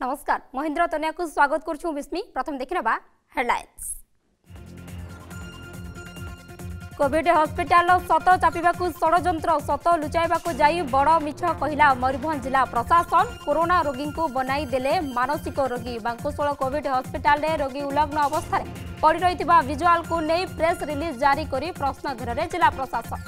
नमस्कार महेंद्र तनिया को स्वागत करुछु बिस्मी। प्रथम देखिनबा हेडलाइंस। कोविड हॉस्पिटल सत चापिबा षड़यंत्र सत लुचाइबा जाई बड़ मिछ कहिला मयूरभंज जिला प्रशासन। कोरोना रोगी को बनाई देले मानसिक रोगी। बांकुशोल कोविड हॉस्पिटल रे रोगी उलग्न अवस्था पड़ी रहितिबा विजुअल को नहीं प्रेस रिलीज जारी करी प्रश्न घेर में जिला प्रशासन।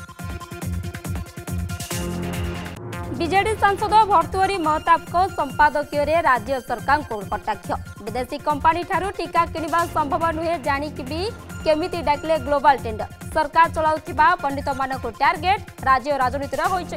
बीजेडी सांसद भर्तुहरी महताब को संपादकीय रे राज्य सरकार को कटाक्ष। विदेशी कंपनी ठारू टीका किनिबा संभव नुहे जानिक भी केमिति डाकले ग्लोबल टेंडर। सरकार चलाउथिबा पंडित मानको टार्गेट राज्य राजनीति रे होइछै।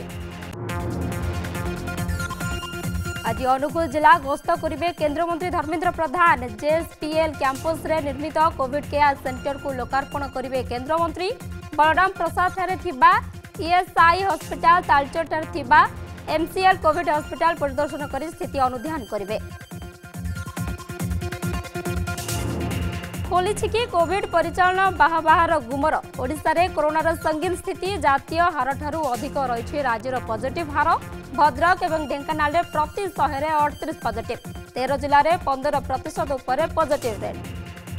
आज अनुगुल जिला गस्त करिवे केंद्र मंत्री धर्मेंद्र प्रधान। जेएसपीएल कैंपस रे निर्मित कोविड केयर सेंटर को लोकार्पण करिवे केंद्र मंत्री। बलराम प्रसाद ठारे थिबा ईएसआई हॉस्पिटल तालचोर ठारे थिबा एमसीएल कोविड हॉस्पिटल परिदर्शन कर स्थिति अनुध्यान करेंगे। खोली कि कोविड परिचालन बाहाबाहार गुमर। ओडिशा रे कोरोनार संगीन स्थिति जातीय हार ठारू अधिक रही राज्यर पॉजिटिव हार। भद्रक और ढेंकानाल रे प्रति 100 रे 38 पॉजिटिव। 13 जिले में 15% उपर पॉजिटिव रेट।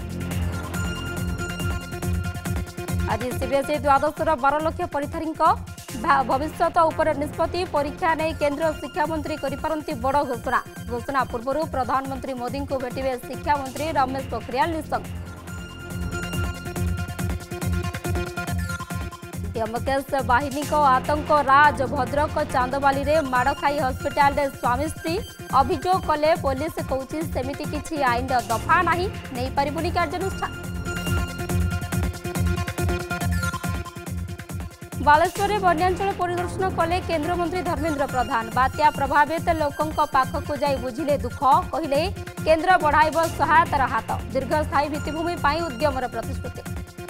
आज सीबीएसई द्वादश 12 लाख परीक्षार्थी भविष्य उपर निष्पत्ति। परीक्षा नहीं केंद्र शिक्षा मंत्री करिपारंती बड़ घोषणा पूर्व प्रधानमंत्री मोदी को भेटिबे शिक्षा मंत्री रमेश पोखरियाल निशंक। डीएमकेएस बाहिनी को आतंक राज। भद्रक चांदबाली रे माड़ खाई हॉस्पिटल रे स्वामी स्त्री अभियोग कले पुलिस कहूची सेमिति किछि आईन दफा नहीं नहीं पारिबुनी कार्यानुष्ठान। बालेश्वर में वन्यांचल परिदर्शन कले केंद्र मंत्री धर्मेंद्र प्रधान। बात्या प्रभावित लोकों पाखक जाई बुझिले दुख कहिले केंद्र बढ़ाइब सहायतार हाथ। दीर्घस्थायी भित्तिभूमि पाई उद्यमर प्रतिश्रुति।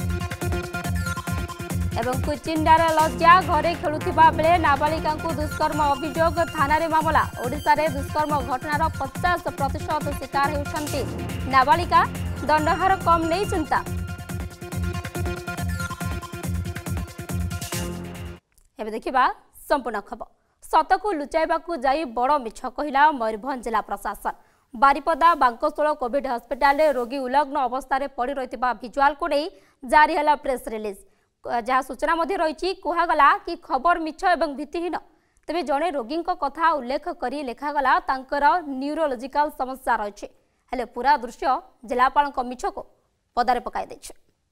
एवं कुचिंडार लज्जा घरे खेलुथिबा बेले नाबालिका को दुष्कर्म अभियोग थाना रे मामला। ओडिशा रे दुष्कर्म घटनार 50% शिकार होउछंती नाबालिका। दंडहार कम नहीं चिंता। एबे देखिबा संपूर्ण खबर। सत को लुचाइबा जाई बड़ मिछ कहिला मयूरभंज जिला प्रशासन। बारिपदा बांकुशोल कोविड हॉस्पिटल रे रोगी उलग्न अवस्था रे पड़ी रहितिबा विजुअल को नहीं जारी हला प्रेस रिलीज। जहाँ सूचना मध्य रही कुहागला कि खबर मिछ एवं भित्तिहीन। तेबे जड़े रोगी कथा उल्लेख करी लेखागला तांकर न्यूरोलॉजिकल समस्या रही। हेले पूरा दृश्य जिलापाल मिछ को पदारे पकाई दैछ।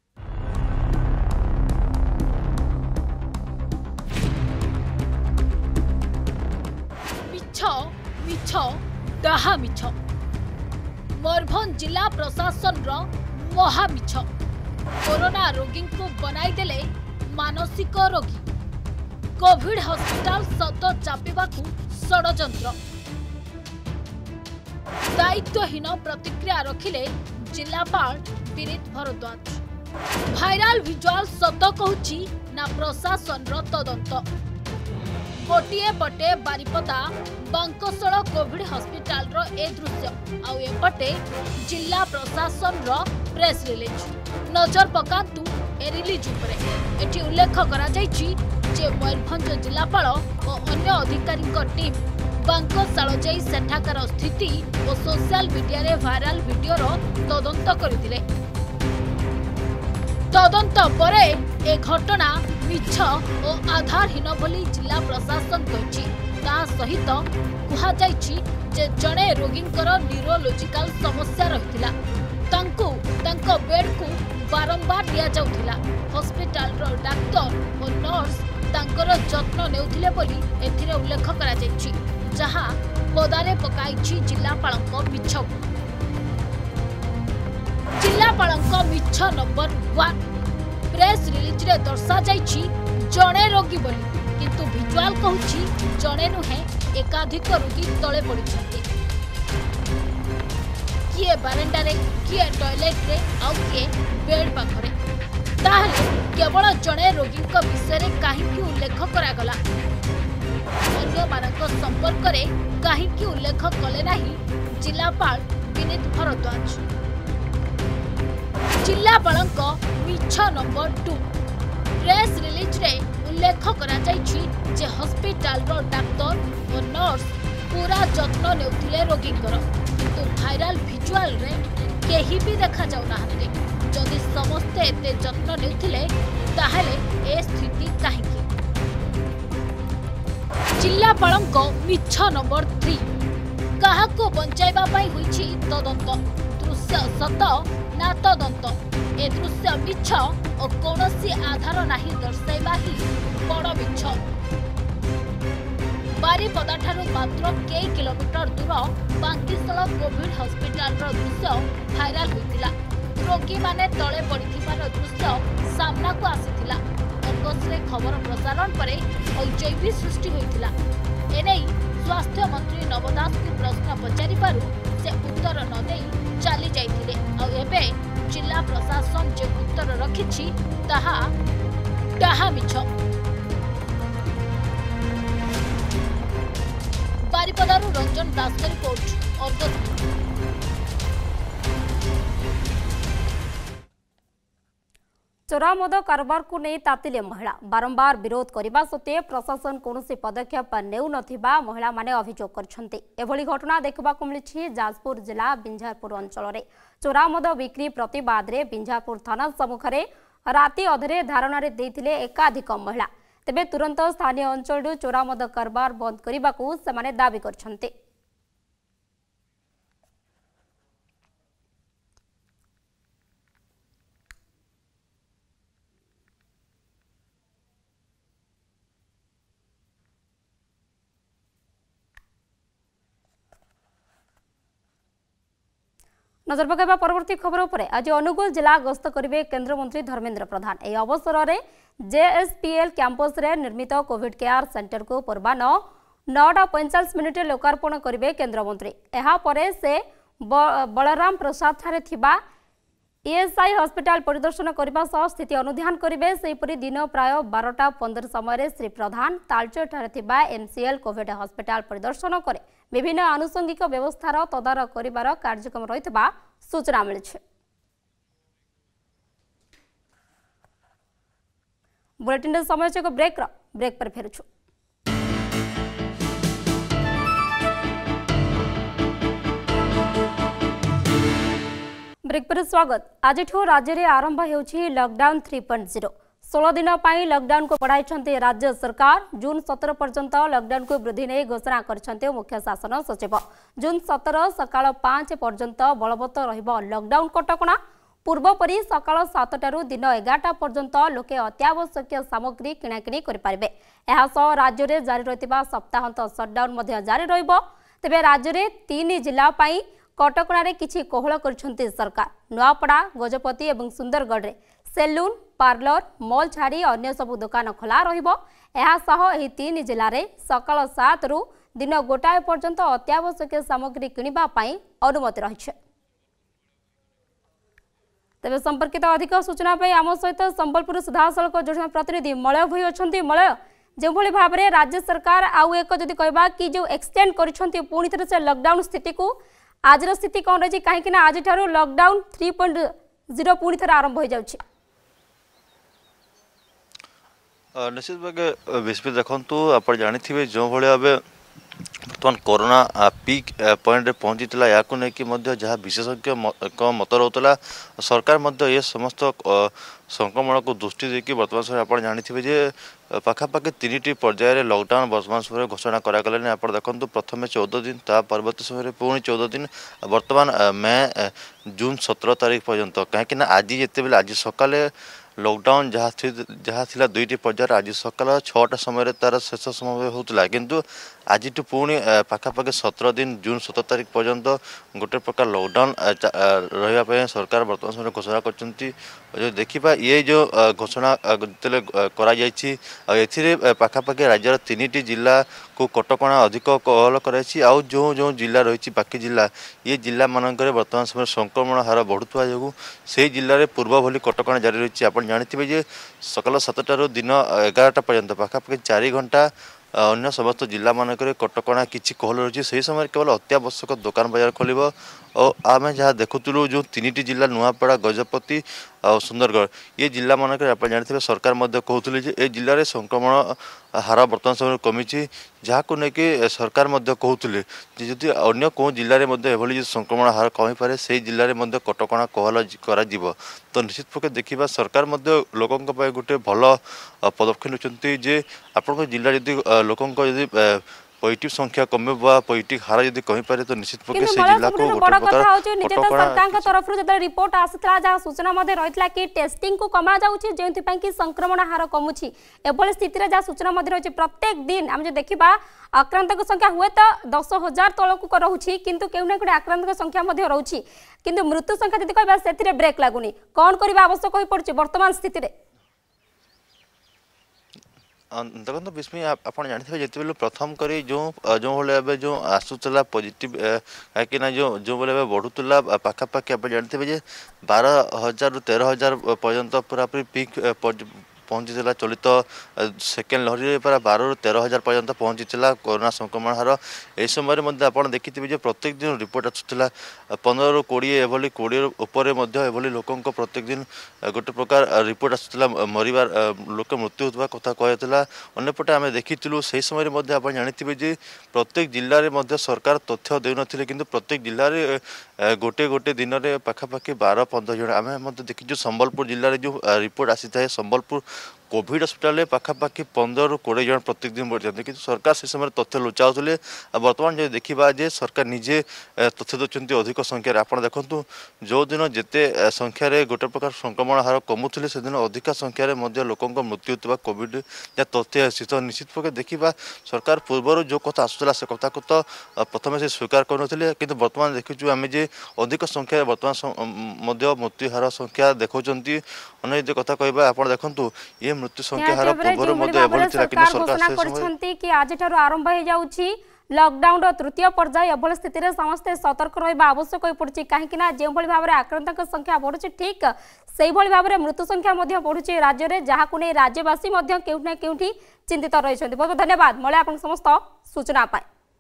मिछ डाहा मिछ मयूरभंज जिला प्रशासन रो महा मिछ। कोरोना रोगी को बनाई देले मानसिक रोगी। कोविड हॉस्पिटल सत चापिबा षड़यंत्र। दायित्वहीन प्रतिक्रिया रखिले जिलापाल विनीत भरद्वाज। भाइराल विजुअल सत कहूची ना प्रशासन रो तदंत। गोटे पटे बारिपदा बांकुशोल कोविड हॉस्पिटल रो ए दृश्य आउ एपटे जिला प्रशासन रो प्रेस रिलीज। नजर पकांतु ए रिलीज उपरे। एठी उल्लेख करा जायछि जे मयूरभंज जिलापाल और अन्य अधिकारी टीम बांकुशाल जाई सेठाकार स्थिति और सोशल मीडिया रे वायरल वीडियो रो तदंत करथिले। तदंत परे ए घटना मिछ और आधारहीन बोली जिला प्रशासन कहिछि। ता सहित कुहा जायछि जे जणे रोगींकर न्यूरोलॉजिकल समस्या रहितिला। तांको बेड को बारंबार दिया जाउथिला। हॉस्पिटल रो डाक्टर और नर्स तांकर जत्न नेउथिले बोली एथिरे उल्लेख करा जायछि। जहां पदारे पकाइछि जिलापालक मिछ। जिलापालक मिछ नंबर 1 प्रेस रिलीज रे दर्शा जायछि जणे रोगी बोली किंतु विजुअल कहूछि जणे नुहे एकाधिक रोगी तळे पड़िछन्ति। किए बारंडा रे किए टॉयलेट रे आउ किए बेड पाखरे। ताहले केवल जणे रोगी विषय रे काहीकि उल्लेख करागला। अन्य मानक संपर्क रे काहीकि उल्लेख कले नाही जिलापाल विनीत भरद्वाज। जिलापालक मिछ नंबर 2 प्रेस रिलीज रे उल्लेख करा जायछि जे हॉस्पिटल रो डाक्टर और नर्स पूरा जत्न नेउथिले रोगींकर। किंतु भाइराल विजुअल रे केही भी देखा जाऊ नाहंती। जदि समस्ते एते जत्न नेउथिले ताहेले ए स्थिति काहेकि? जिल्लापालंक मिछ नंबर 3 काहाको बंचाइबा पाई होईछि तदंत। दृश्य सत ना तदंत? ए दृश्य मिछ और कौनसी आधार नाही दर्शाइबा ही बड़ मिछ। बारिपदाठारु मात्र कई किलोमीटर दूर बांकीशल कोविड हॉस्पिटल दृश्य भाइराल होइतिला। रोगी माने तले पड़िथिबार दृश्य सामना को आसीथिला। अगस्टरे खबर प्रसारण परे अचैबी सृष्टि होइतिला। एनै स्वास्थ्य मंत्री नव दास को प्रश्न पचारिबारु से उत्तर न देई चली जाइथिले। आ एबे जिला प्रशासन जे उत्तर रखिछि ताहा मिछ। बारिपदारु रंजन दास का रिपोर्ट अर्गस। चोरा मद कारोबार को नहीं तातिले महिला बारंबार विरोध करने सत्वे प्रशासन कौन पदक्षेप नेउ नथिबा महिला माने अभियोग करछन्ते। एभली घटना देखबाक मिली जाजपुर जिला बिंझारपुर अंचल रे। चोरा मद बिक्री प्रतिवाद रे बिंझारपुर थाना सम्मुख रे राति अधरे धारणा रे देथिले एकाधिक महिला। तेबे तुरंत स्थानीय अंचल चोरा मद कारोबार बंद करबाकू सेमाने दाबी करछन्ते। नजर पकाइबा परवर्ती खबर उपरे। आज अनुगुल जिला गस्त करेंगे केंद्रमंत्री धर्मेंद्र प्रधान। यह अवसर में जेएसपीएल कैंपस रे निर्मित कोविड केयर सेंटर को पूर्वाह्न 9:45 लोकार्पण करेंगे केंद्रमंत्री। यापर से बलराम प्रसाद ठारे थिबा ईएसआई हॉस्पिटल परिदर्शन करने सह स्थिति अनुध्यान करेंगे। सेहीपरि दिन प्राय 12:15 समय श्री प्रधान तालचर ठारे थिबा एमसीएल कोविड हॉस्पिटल परिदर्शन करे विभिन्न आनुषंगिक व्यवस्थार तदारख करिबार कार्यक्रम रहितबा सूचना मिलिছে। बुलेटिन समय एक ब्रेक पर फेरुछु। ब्रेक पर स्वागत। आज राज्य में आरंभ होउछि लॉकडाउन 3.0। 16 दिन पर लॉकडाउन को बढ़ाई राज्य सरकार। जून 17 पर्यंत लॉकडाउन को वृद्धि नहीं घोषणा करछन्ते मुख्य शासन सचिव। जून 17 सकाळ 5 पर्यंत बलवत्त रहिबो लॉकडाउन कटकणा। पूर्वपरी सकाळ 7 दिन 11 पर्यंत लोके अत्यावश्यक सामग्री किणाकिणी करिपारिबे। एहासह राज्य में जारी रहितबा सप्ताहांत सटडाउन मध्य जारी रहिबो। तेबे राज्य में 3 जिला पई कटकणारे किछि कोहळ करछन्ते सरकार। नुआपड़ा गजपति और सुंदरगढ़ रे सेलून पार्लर मॉल छाड़ी अन्य सबु दुकान खोला रहिबो। एहासह एही 3 जिल्ला रे सकाळ 7 रु दिन 1 पर्यंत अत्यावश्यक सामग्री किनिबा पई अनुमति रहिছে। तेबे संपर्कित अधिक सूचना पे आम सहित संबलपुर सीधासलख जोड़ना प्रतिनिधि मलय भई अछंती। मलय, जो भली भाव में राज्य सरकार आउ एक जदि कहबा कि जो एक्सटेंड करिसंती पुणी थरे से लॉकडाउन स्थिति को आज स्थिति कौन रही कहीं आज लॉकडाउन 3.0 पुणी थे आरंभ हो जाउछि। निश्चित भाव विस्मित देखु आप जानी जो भाई भाव बर्तमान कोरोना पीक पॉइंट पहुंची या जहाँ विशेषज्ञ मत रोला सरकार ये समस्त संक्रमण को दृष्टि देखिए बर्तमान समय आप जानी जे पाखापाखि 3टी पर्यायर लॉकडाउन वर्तमान समय घोषणा करागले। आप देखो प्रथम 14 दिन ता परवर्त समय पुणी 14 दिन बर्तमान मई जून 17 तारीख पर्यंत कहीं आज जिते आज सकाले लॉकडाउन जहाँ थिला 2टी पर्यायर आज सकाल 6टा समय तार शेष समय होता किंतु आज पुणी पाखापाखि 17 दिन जून 17 तारीख पर्यंत गोटे प्रकार लॉकडाउन रही सरकार बर्तमान समय घोषणा करछंती। जो देखा ये जो घोषणा कर पाखापाखि राज्यर 3टी जिला को कटकणा अधिक कोहल कराई। आउ जो जो जिला रही बाकी जिला ये जिला मानक बर्तमान समय संक्रमण हार बढ़ुवा जो से जिले में पूर्व भली कटकणा जारी रही। आप जानी जे सकाल 7 दिन 11टा पर्यंत पाखापाखि 4 घंटा अन्य समस्त जिला मानक कटकणा किसी कोहल रही। से समय केवल अत्यावश्यक दुकान बाजार खोल और आम जहाँ देखुलु जो 3टी जिला नुआपड़ा गजपति सुंदरगढ़ ये जिला मानक आप जानते सरकार कहते जे ए जिले में संक्रमण हार बर्तमान समय कमी जहाँ को लेकिन सरकार कहते जदि अन्य कौ जिले में संक्रमण हार कमी पारे से जिले में कटकणा कोहल कर तो निश्चित पक्षे देखा सरकार लोकों गोटे भल पदक्षेप नेउछन्ति जे आपण जिला जदि लोकों पॉजिटिव संख्या कमे पॉजिटिव हार जदि कमी पारे तो निश्चित पक्षे से जिला को बड़ कथा होची निजे तो सरकार का तरफ रो जदि रिपोर्ट आसतला जा सूचना मध्ये रहितला कि टेस्टिंग को कमा जाउची जेंति पई कि संक्रमण हार कमुची एभली स्थिति रे जा सूचना मध्ये रहिची प्रत्येक दिन हम जे देखिबा आक्रांत को संख्या हुए तो 10,000 तलक रहुची किंतु केउ ना कोडे आक्रांत को संख्या मध्ये रहुची किंतु मृत्यु संख्या जदि कहबा सेथिरे ब्रेक लागुनी कोन करबा आवश्यक होई पड़ची वर्तमान स्थिति रे देखो विस्मय आप जानते जिते प्रथम करी जो भाई जो आसूला पॉजिटिव कहीं जो भाई बढ़ुला पाखापाखि आप जानते 12,000 ରୁ 13,000 पर्यंत पूरा पूरी पीक पहुँची चलित सेकेंड लहरी पूरा 12,000 ରୁ 13,000 पर्यंत पहुँची कोरोना संक्रमण हार यह समय आप देखिए प्रत्येक दिन रिपोर्ट आसूला 15 ରୁ 20 एभली 20 उपर एभली लोकों प्रत्येक दिन गोटे प्रकार रिपोर्ट आसूला मरबार लोक मृत्यु होता कथा कहला अंपटे आम देखीलु से समय आप जानते जे प्रत्येक जिले में सरकार तथ्य दे नथिले किंतु प्रत्येक जिले में गोटे गोटे दिन में पाखापाखि 12-15 जन आम देखीचु संबलपुर जिले में जो रिपोर्ट आसी था संबलपुर कोविड हस्पिटाल पाखापाखि 15 ରୁ 20 जन प्रत्येक दिन बढ़ जाते किंतु सरकार से समय तथ्य लुचाऊले बर्तमान जो देखा जे सरकार निजे तथ्य देते अधिक संख्यार आप देखु जो दिन जिते संख्यार गोटे प्रकार संक्रमण हार कमुले से दिन अधिक संख्यार लोकों मृत्यु होता कोविड जहाँ तथ्य आसी तो निश्चित पक्षे देखा सरकार पूर्वर जो कथा आसूला से कथा को तो प्रथम से स्वीकार करुले कि बर्तमान देखीचु आम जे अधिक संख्यार बर्तमान मृत्यु हार संख्या देखा अनेक कथा कहबा आप देखु ये मृत्यु संख्या हार पूर्वर सरकार कि आज आरंभ हो जाउछि लॉकडाउन तृतीय पर्याय एभली स्थिति रे समस्त सतर्क रहिबा आवश्यक होई पड़छि काहेकि ना जे भली भाबरे आक्रांतक संख्या बढ़ुछि ठीक सेही भली भाबरे मृत्यु संख्या मध्ये बढ़ुछि राज्य रे जहा कुने राज्यवासी मध्ये केउ ना केउठी चिंतित रहिछन्ति। बहुत धन्यवाद मले आपन समस्त सूचना पाए।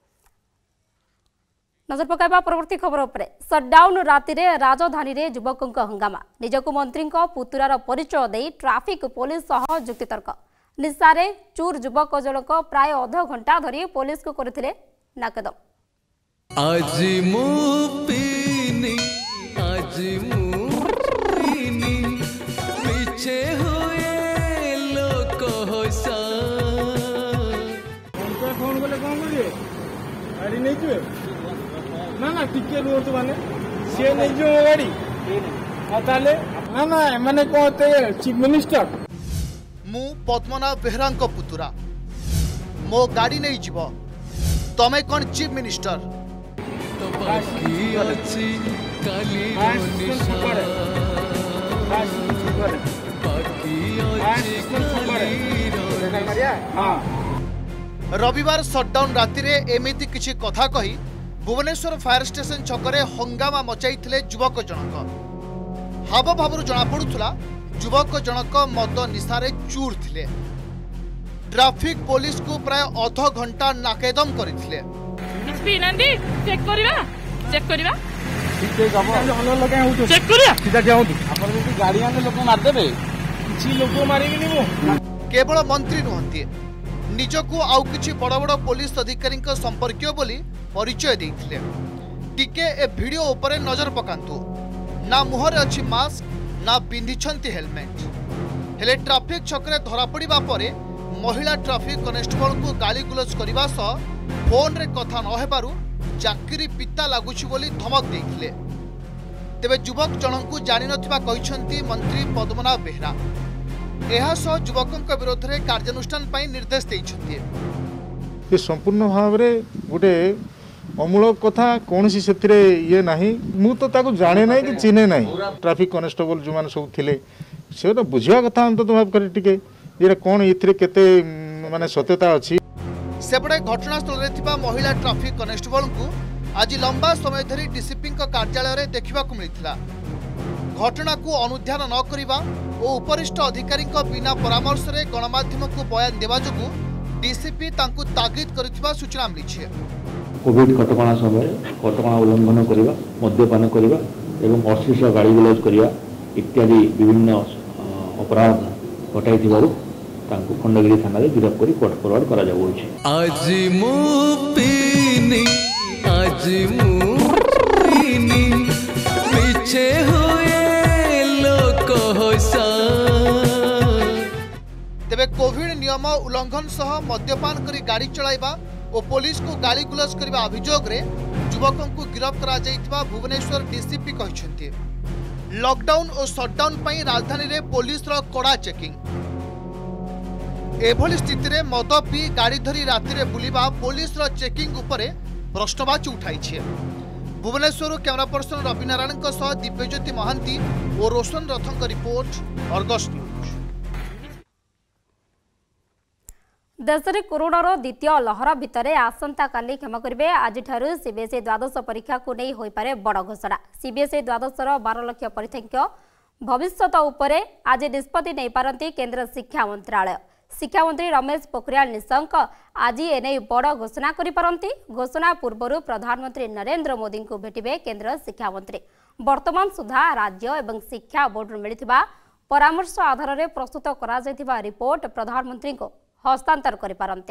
नजर पकाइबा परवर्ती खबर उपरे शटडाउन राति रे राजधानी रे युवकक हंगामा निजको मंत्री पुतुरार परिचय दे ट्राफिक पुलिस सह जुक्तितर्क निशारे चूर युवक जनक प्राय अध घंटा धरी पुलिस को करथिले नाकदम। आज मु पीनी पीछे हुए लोक होसा फोन करले कोन करिए गाड़ी नहीं जुए ना ना टिके रुहतु माने से नहीं जो गाड़ी ताले ना ना माने कहते चीफ मिनिस्टर मु पद्मनाभ बेहरा पुतुरा मो गाड़ी नहीं जीव तमे कौन चीफ मिनिस्टर तो बाकी अछि काली रविवार शटडाउन राति रे एमिति किछि कथा कही भुवनेश्वर फायर स्टेशन छकरे हंगामा मचाई युवक जनक हाव भाव जना पड़ुला युवक जनक मद निशारे चूर थिले ट्रैफिक पुलिस को प्राय अध घंटा नाकेदम करथिले चेक करबा गाड़ी आने लोक मारदेबे किछि लोक मारिबिनी मो केवल मंत्री नुहंती निजको आउ किछि बड़ बड़ पुलिस अधिकारी संपर्कीय बोली परिचय देथिले टिके ए वीडियो उपरे नजर पकांतु ना मुहरे अछि मास्क ना पिंधिछंती हेलमेट हेले ट्रैफिक छकरे धरा पड़िबा परे महिला ट्रैफिक कनेस्टेबल को गाली गुलज करबा सह फोन रे कथा न हेबारु चाकरी पिता लागुछि बोली धमक देथिले तेबे युवक जनकु जानि नथिबा कहिसंती मंत्री पद्मनाभ बेहरा एहा सह युवकक विरोध रे कार्यानुष्ठान पई निर्देश दैछंती ये संपूर्ण भाव रे गुटे अमूलक कथा कौन सी से ये नहीं मु तो ताको जाने नहीं कि चिन्हे नहीं ट्रैफिक कनेस्टेबल जो मैंने सब थिले से तो बुझिया कथा अंत भाव करे टिके ये कौन इथरे केते माने सत्यता अछि सेपटे घटनास्थल रे थिबा महिला ट्रैफिक कनेस्टेबल को आज लंबा समय धरी डीसीपी कार्यालय रे देखिबा को मिलिथिला घटना को अनुध्यान न करिबा ओ उपरिष्ठ अधिकारी बिना परामर्श रे गणमाध्यम को बयान देवा जोगु डीसीपी तांकु तागिद करथिबा सूचना मिलिछि। कोविड कटकणा समय कटकणा उल्लंघन करवा मद्यपान करवा एवं अश्लील गाड़ी गुलज करवा इत्यादि विभिन्न अपराध घटाई खंडगिरी थाना गिरफ्त कर कोर्ट फरवर्ड करा जाउछि। आज मु पीनी आज मु पीनी पीछे हुए लोक हसा। तेबे कोविड नियम उल्लंघन सह मद्यपान करी गाड़ी चलाइबा और पुलिस को गाली गुलज करबा अभियोग रे युवकों को गिरफ्त करा जाइतबा भुवनेश्वर डीसीपी कहिसेंती। लॉकडाउन और शटडाउन पई राजधानी रे पुलिस रो कड़ा चेकिंग। एभली स्थिति रे मद पी गाड़ी धरी राति रे बुलिबा पुलिस रो चेकिंग उपरे प्रश्नवाची उठाइछे। भुवनेश्वर कैमरा पर्सन रवि नारायण सह दिव्यज्योति महांती और रोशन रथंक रिपोर्ट अर्गस न्यूज। देश में कोरोनार द्वितीय लहर भितर आसंता काली क्षमा करेंगे आज सीबीएसई द्वादश परीक्षा को नहीं हो पारे बड़ घोषणा। सीबीएसई द्वादशर 12 लाख परीक्षांक भविष्य उपरे आज निष्पत्ति नहीं पारती केंद्र शिक्षा मंत्रालय। शिक्षा मंत्री रमेश पोखरियाल निशंक आज एने बड़ घोषणा करिपारंती। घोषणा पूर्व प्रधानमंत्री नरेंद्र मोदी को भेटिबे केंद्र शिक्षा मंत्री। वर्तमान सुधा राज्य एवं शिक्षा बोर्ड मिलिथिबा परामर्श आधार में प्रस्तुत करा जायथिबा रिपोर्ट प्रधानमंत्री को हस्तांतर करिपारंते।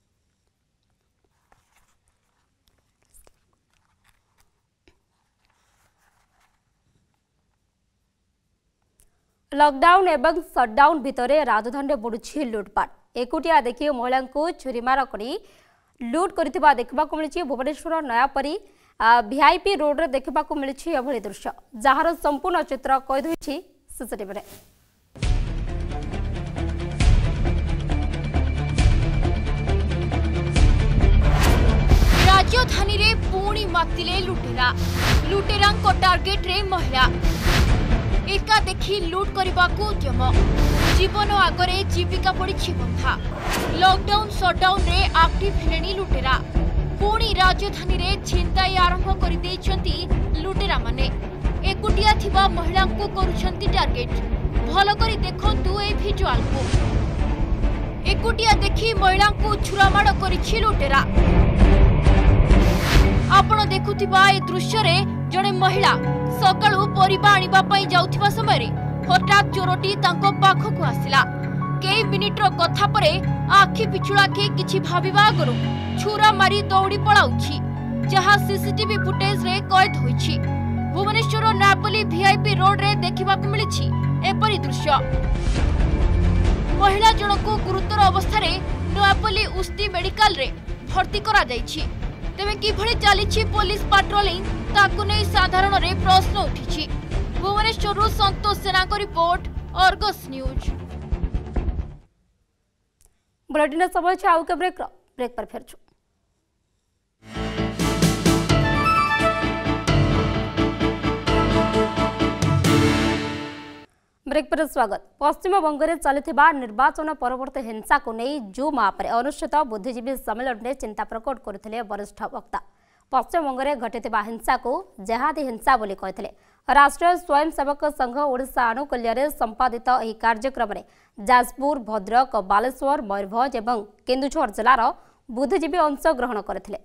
लॉकडाउन एवं शटडाउन भितर राजधानी बढ़ुछि लुटपाट। एकुटिया देखि महिला को छुरीमार करी लुट करिथिबा देखबाकू मिलिछि। भुवनेश्वर नयापरी वीआईपी रोड रे देखबाकू मिलिछि एभली दृश्य जहार संपूर्ण चित्र कैद होइछि सीसीटीवी रे। राजधानी रे पुणी मातिले लुटेरा। लुटेरांको टार्गेट रे महिला एका देखी लुट करबाकू उद्यम। जीवन आगरे जीविका पड़ी बंधा। लॉकडाउन शटडाउन रे एक्टिव हेलेनी लुटेरा। पुणी राजधानी रे छिनताई आरंभ कर देइछंती लुटेरा माने। एकुटिया थिबा महिला को करूछंती टार्गेट। भलो करी देखंतु ए विजुअल को। एकुटिया देखी महिला को छुरामाड़ करिछि लुटेरा। आपण देखुथिबा ए दृश्य रे जणे महिला सकाळू परिबा आनिबा पई जाउथिबा समय हठात चोरटी तांको पाखकु आसिला। कई मिनिटर कथा परे आखि पिछुळाखि किछि भाबिबा आगरु छुरा मारी दौड़ी पळाउछि जहा सीसीटीवी फुटेज रे कैद होइछि। भुवनेश्वर नापली वीआईपी रोड रे देखिबाकू मिलिछि एपरि दृश्य। महिला जनकु गुरुतर अवस्था रे नापली उस्ती मेडिकल रे भर्ती करा जाइछि। तेबे किभଳି चलीछि पुलिस पाट्रोलिंग ताकू नै साधारण रे प्रश्न उठिछि। भुवनेश्वर संतोष सेना को रिपोर्ट अर्गस न्यूज। बुलेटिन समय छ आउ के ब्रेक पर फेरछु। ब्रेक पर स्वागत। पश्चिम बंग में चलता निर्वाचन परवर्त हिंसा को नहीं जूम आप अनुष्ठित बुद्धिजीवी सम्मेलन में चिंता प्रकट करते वरिष्ठ वक्ता। पश्चिम बंग में घटिता हिंसा को जेहादी हिंसा बोली कहते। राष्ट्रीय स्वयंसेवक संघ ओडिशा आनुकूल्य संपादित यह कार्यक्रम में जाजपुर भद्रक बालेश्वर मयूरभंज और केन्दुझर जिलार बुद्धिजीवी अंश ग्रहण करते।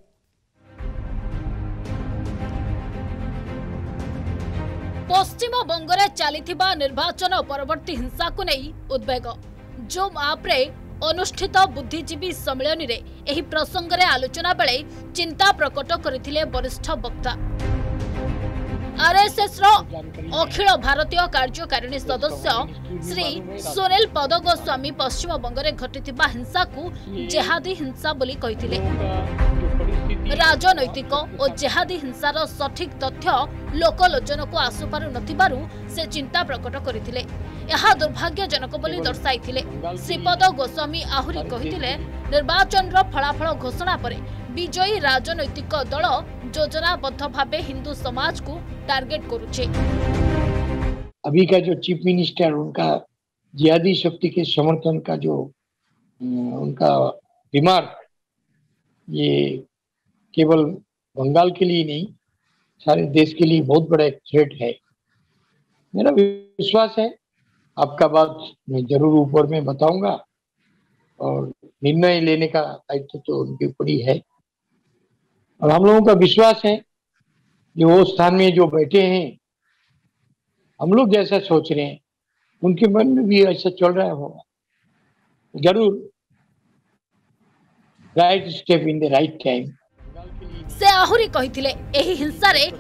पश्चिम बंगरे चलिथिबा निर्वाचन परवर्ती हिंसा को नहीं उद्वेग। जूम आप्रे अनुष्ठित बुद्धिजीवी सम्मेलन रे एही प्रसंग रे आलोचना बेले चिंता प्रकट करथिले वरिष्ठ वक्ता। आरएसएस रो अखिल भारतीय कार्यकारिणी सदस्य श्री सुनील पदगोस्वामी पश्चिम बंगरे घटिथिबा हिंसा को जेहादी हिंसा बोली कहिथिले। राजनैतिक और जेहादी हिंसार सठिक तथ्य लोकलोचन को आसुपारु नथिबारु से चिंता प्रकट करथिले। यह दुर्भाग्यजनक बोली दर्शाइथिले। श्रीपद गोस्वामी आहुरी कहिथिले निर्वाचन रो फलाफल घोषणा परे विजयी राजनैतिक दल योजनाबद्ध भावे हिंदू समाज को टार्गेट करुचे। अभी का जो चीफ मिनिस्टर उनका जिहादी शक्ति के समर्थन का जो उनका रिमार्क ये केवल बंगाल के लिए नहीं सारे देश के लिए बहुत बड़ा एक थ्रेट है। मेरा विश्वास है आपका बात मैं जरूर ऊपर में बताऊंगा और निर्णय लेने का दायित्व तो उनके ऊपर ही है। और हम लोगों का विश्वास है कि वो स्थान में जो बैठे हैं हम लोग जैसा सोच रहे हैं उनके मन में भी ऐसा चल रहा होगा। जरूर right step in the right time. से आहुरी कहिथिले एही हिंसा रे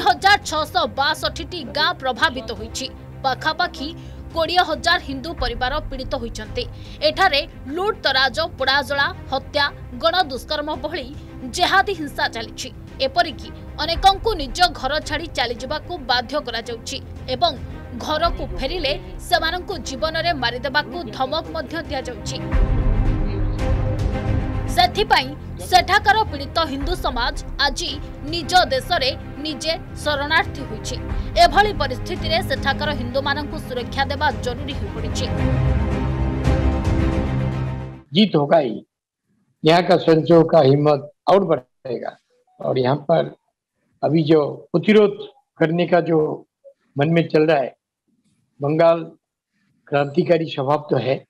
3662 गाँ प्रभावित होईछि। पाखापाखी 20,000 हिंदू परिवार पीड़ित होइछन्ते। एठारे लूट तराज पोड़ाजला हत्या गण दुष्कर्म भली जेहादी हिंसा चलिछि। एपरिकी अनेकंकु निज घर छाड़ी चली जाबाकू बाध्य करा जाउछि एवं घर को फेरिले सेमानंकु जीवन रे मारिदेबाकू धमक मध्य दिया जाउछि। सेथिपाई सेठाकार पीड़ित हिंदू समाज आज निज देश रे निजे शरणार्थी होइछि। एभली परिस्थिति रे सेठाकार हिंदू मानंकु सुरक्षा देबा जरूरी हो पड़िछि। जीत होगा ही, यहाँ का संजों का हिम्मत और बढ़ेगा। और यहाँ पर अभी जो प्रतिरोध करने का जो मन में चल रहा है, बंगाल क्रांतिकारी स्वभाव तो है,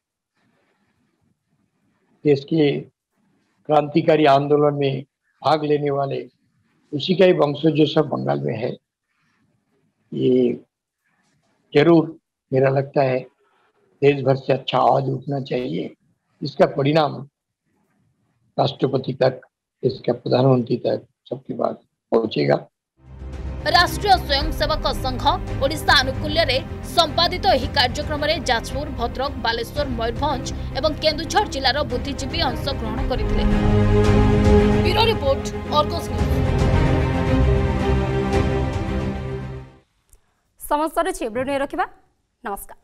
देश के क्रांतिकारी आंदोलन में भाग लेने वाले उसी का ही वंशज जो सब बंगाल में है। ये जरूर मेरा लगता है देश भर से अच्छा आवाज उठना चाहिए। इसका परिणाम राष्ट्रपति तक, इसका प्रधानमंत्री तक सबके बाद पहुंचेगा। राष्ट्रीय स्वयंसेवक संघ ओडिशा अनुकूल्य रे संपादित एही कार्यक्रम रे जाजपुर, भद्रक, बालेश्वर, मयूरभंज एवं केन्दुझर जिलार बुद्धिजीवी अंशग्रहण करथिले। Bureau report, Argus news. समस्त रखिबा। नमस्कार।